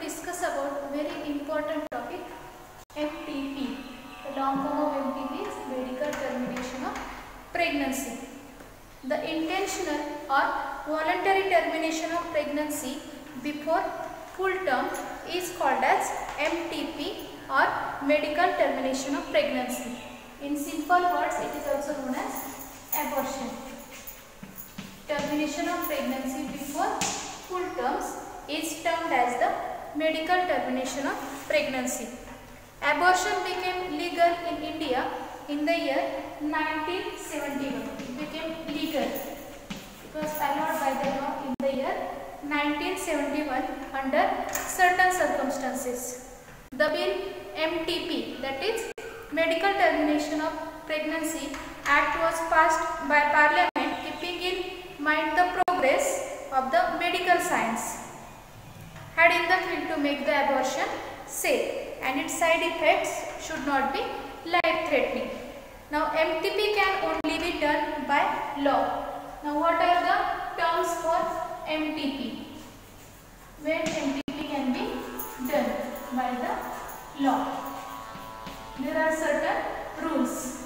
discuss about very important topic, MTP. The long form of MTP is medical termination of pregnancy. The intentional or voluntary termination of pregnancy before full term is called as MTP or medical termination of pregnancy. In simple words, it is also known as abortion. Termination of pregnancy before full terms is termed as the medical termination of pregnancy. Abortion became legal in India in the year 1971. It became legal. It was allowed by the law in the year 1971 under certain circumstances. The bill MTP, that is Medical Termination of Pregnancy Act, was passed by Parliament keeping in mind the progress of the medical science had in the field to make the abortion safe, and its side effects should not be life-threatening. Now, MTP can only be done by law. Now, what are the terms for MTP? When MTP can be done by the law? There are certain rules.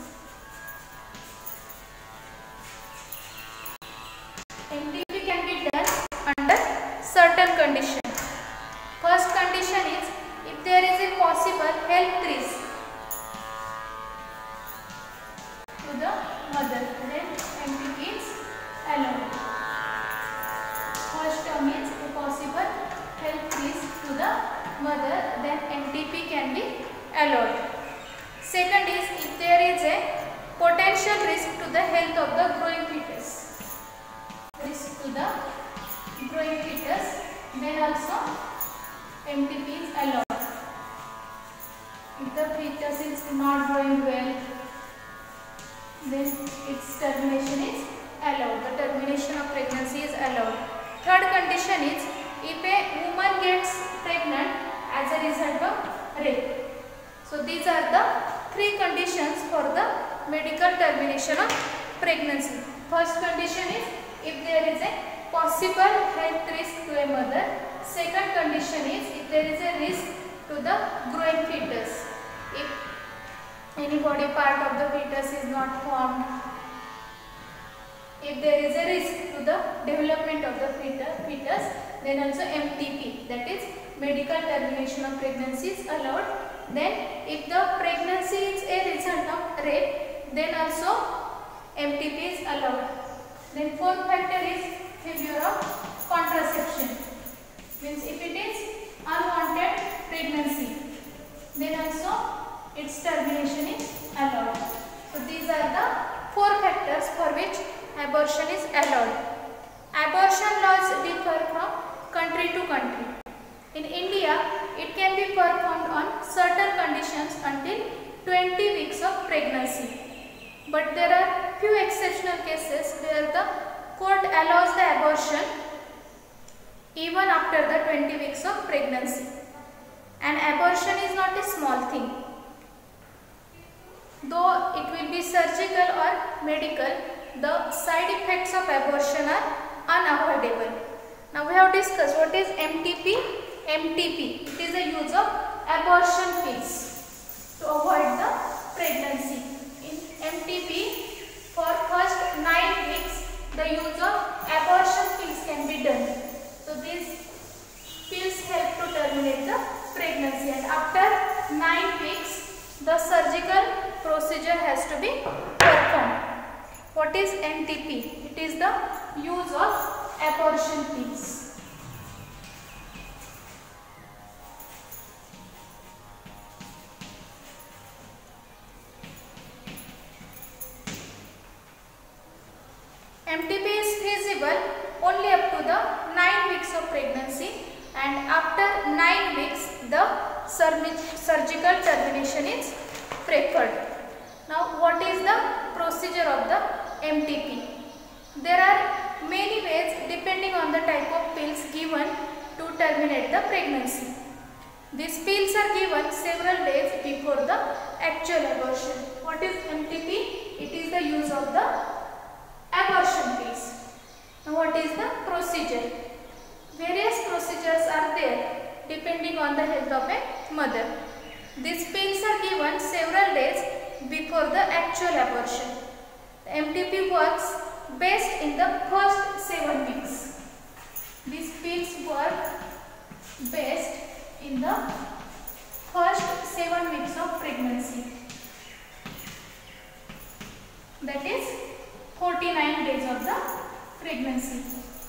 MTP can be done under certain conditions. First condition is if there is a possible health risk to the mother, then MTP is allowed. First term is a possible health risk to the mother, then MTP can be allowed. Second is if there is a potential risk to the health of the growing fetus. Risk to the growing fetus, then also MTP is allowed. If the fetus is not growing well, then its termination is allowed. The termination of pregnancy is allowed. Third condition is if a woman gets pregnant as a result of rape. So these are the three conditions for the medical termination of pregnancy. First condition is if there is a possible health risk to a mother. Second condition is if there is a risk to the growing fetus. If any body part of the fetus is not formed, if there is a risk to the development of the fetus, then also MTP, that is medical termination of pregnancy, is allowed. Then if the pregnancy is a result of rape, then also MTP is allowed. Then fourth factor is failure of contraception. Means if it is unwanted pregnancy, then also its termination is allowed. So these are the four factors for which abortion is allowed. Abortion laws differ from country to country. In India, it can be performed on certain conditions until 20 weeks of pregnancy. But there are few exceptional cases where the court allows the abortion even after the 20 weeks of pregnancy. An abortion is not a small thing. Though it will be surgical or medical, the side effects of abortion are unavoidable. Now we have discussed what is MTP. MTP, it is a use of abortion pills to avoid the pregnancy. In MTP, for first 9 weeks, the use of abortion pills can be done. So these pills help to terminate the pregnancy, and after 9 weeks, the surgical procedure has to be performed. What is MTP? It is the use of abortion pills. MTP is feasible only up to the 9 weeks of pregnancy, and after 9 weeks the surgical termination is preferred. Now what is the procedure of the MTP? There are many ways depending on the type of pills given to terminate the pregnancy. These pills are given several days before the actual abortion. What is MTP? It is the use of the abortion pills. Now what is the procedure? Various procedures are there depending depending on the health of a mother. These pills are given several days before the actual abortion. MTP works best in the first 7 weeks. These pills work best in the first 7 weeks of pregnancy. That is 49 days of the pregnancy.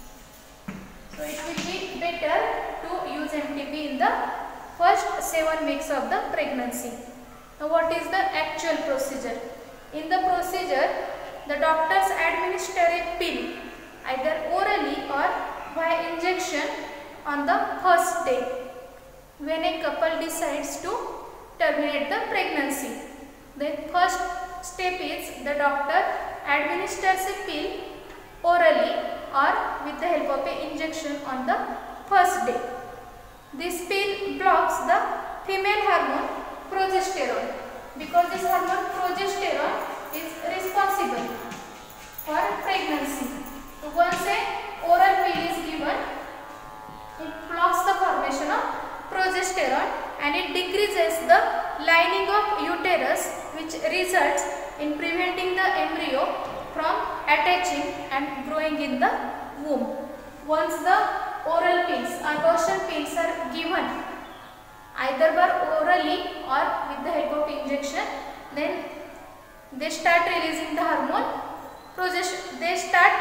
So it will be better to use MTP in the first 7 weeks of the pregnancy. Now what is the actual procedure? In the procedure, the doctors administer a pill either orally or via injection on the first day when a couple decides to terminate the pregnancy. The first step is the doctor administers a pill orally or with the help of an injection on the first day. This pill blocks the female hormone progesterone because this hormone progesterone is responsible for pregnancy. So once a oral pill is given, it blocks the formation of progesterone and it decreases the lining of uterus, which results in preventing the embryo from attaching and growing in the womb. Once the oral pills, abortion pills are given either by orally or with the help of injection, then they start releasing the hormone progesterone. They start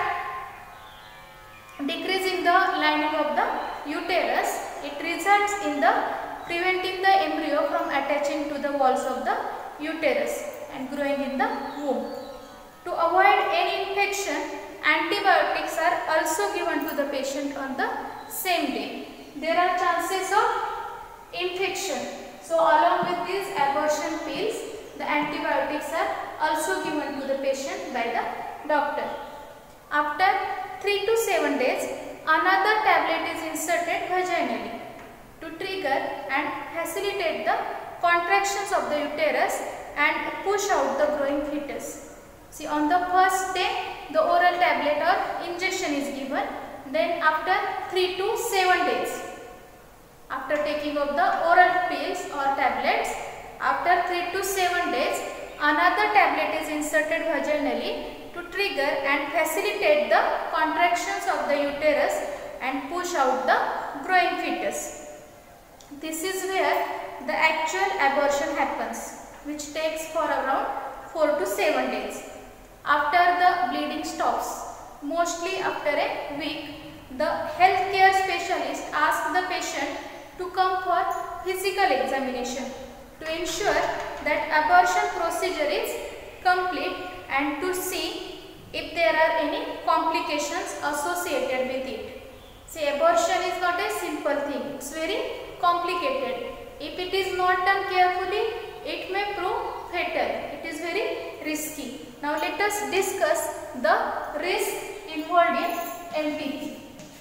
decreasing the lining of the uterus. It results in the preventing the embryo from attaching to the walls of the uterus and growing in the womb. To avoid any infection, antibiotics are also given to the patient on the same day. There are chances of infection. So along with these abortion pills, the antibiotics are also given to the patient by the doctor. After 3 to 7 days, another tablet is inserted vaginally to trigger and facilitate the contractions of the uterus and push out the growing fetus. See, on the first day, the oral tablet or injection is given. Then after 3 to 7 days, after taking of the oral pills or tablets, after 3 to 7 days, another tablet is inserted vaginally to trigger and facilitate the contractions of the uterus and push out the growing fetus. This is where the actual abortion happens, which takes for around 4 to 7 days. After the bleeding stops, mostly after a week, the healthcare specialist asks the patient to come for physical examination to ensure that abortion procedure is complete and to see if there are any complications associated with it. See, abortion is not a simple thing, it's very complicated. If it is not done carefully, it may prove fatal. It is very risky. Now let us discuss the risk involved in MTP.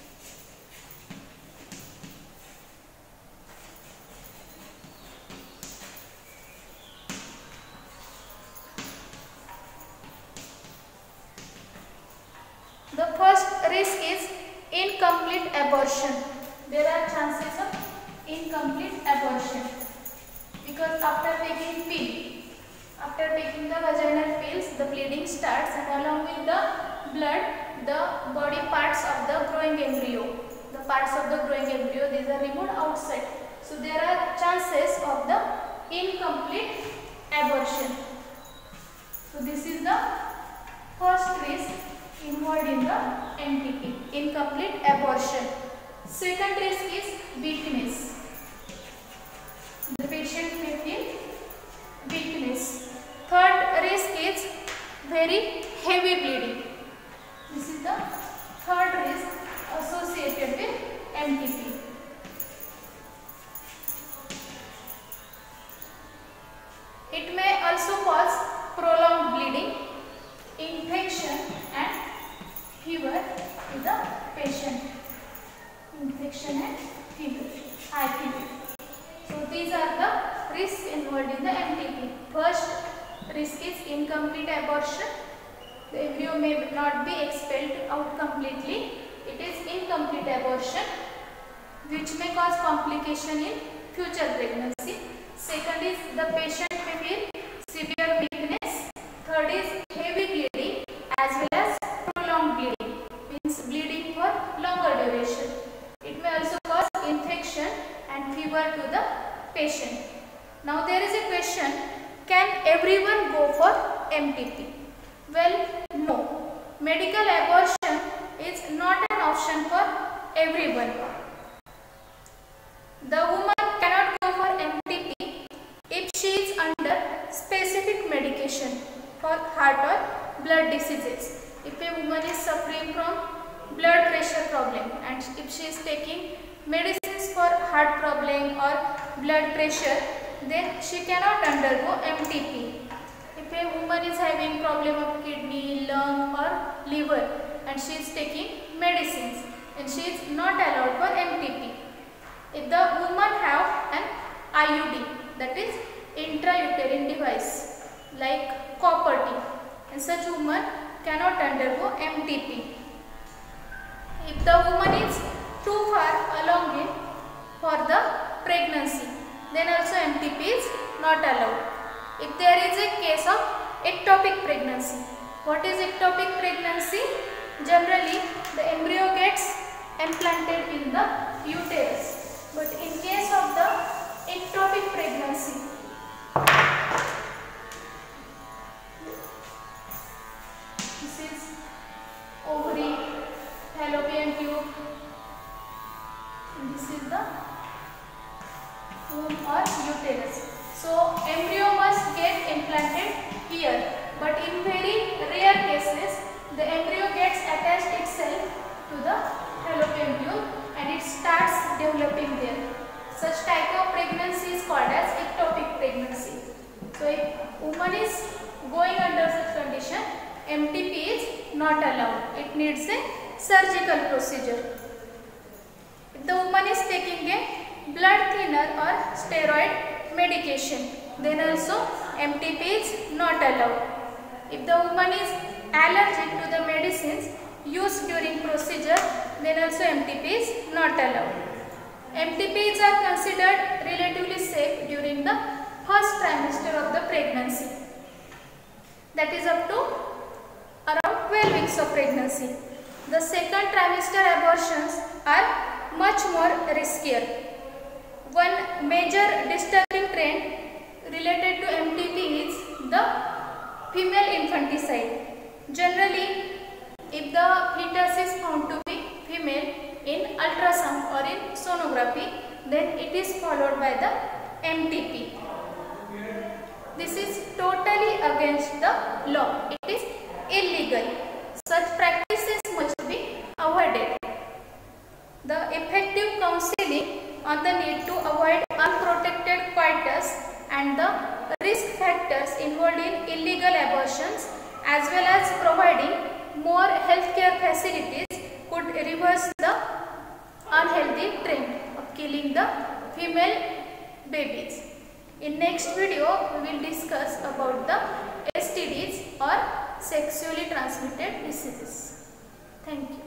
The first risk is incomplete abortion. There are chances of incomplete abortion because after taking pill, after taking the vaginal pills, the bleeding starts and along with the blood, the body parts of the growing embryo, the parts of the growing embryo, these are removed outside. So there are chances of the incomplete abortion. So this is the first risk involved in the MTP, incomplete abortion. Second risk is weakness. The patient may feel weakness. Third risk is very heavy bleeding. This is the third risk associated with MTP. It may also cause prolonged bleeding, infection and fever to the patient. Infection and fever, high fever. So these are the risks involved in the MTP. First risk is incomplete abortion. The embryo may not be expelled out completely. It is incomplete abortion. which may cause complication in future pregnancy. Second is the patient may feel severe weakness. Third is heavy bleeding as well as prolonged bleeding, means bleeding for longer duration. It may also cause infection and fever to the patient. Now there is a question, can everyone go for MTP? Well, no. Medical abortion is not an option for everyone. The woman cannot go for MTP if she is under specific medication for heart or blood diseases. If a woman is suffering from blood pressure problem and if she is taking medicines for heart problem or blood pressure, then she cannot undergo MTP. If a woman is having problem of kidney, lung or liver and she is taking medicines, and she is not allowed for MTP. If the woman have an IUD, that is intrauterine device like copper T, and such woman cannot undergo MTP. If the woman is too far along in for the pregnancy, then also MTP is not allowed. If there is a case of ectopic pregnancy, what is ectopic pregnancy? Generally, the embryo gets implanted in the uterus, but in case of the ectopic pregnancy, this is ovary, fallopian tube, and this is the womb or uterus. So embryo must get implanted here, but in very rare cases the embryo gets attached itself to the fallopian tube and it starts developing there. Such type of pregnancy is called as ectopic pregnancy. So if woman is going under such condition, MTP is not allowed. It needs a surgical procedure. If the woman is taking a blood thinner or steroid medication, then also MTP is not allowed. If the woman is allergic to the medicines used during procedure, then also MTP is not allowed. MTPs are considered relatively safe during the first trimester of the pregnancy, that is up to around 12 weeks of pregnancy. The second trimester abortions are much more riskier. One major disturbing trend related to MTP is the female infanticide. Generally, if the fetus is found to be female in ultrasound or in sonography, then it is followed by the MTP. This is totally against the law. It is illegal. Such practices must be avoided. The effective counseling on the need to avoid unprotected coitus and the risk factors involved in illegal abortions, as well as providing more healthcare facilities, could reverse the unhealthy trend of killing the female babies. In next video, we will discuss about the STDs or sexually transmitted diseases. Thank you.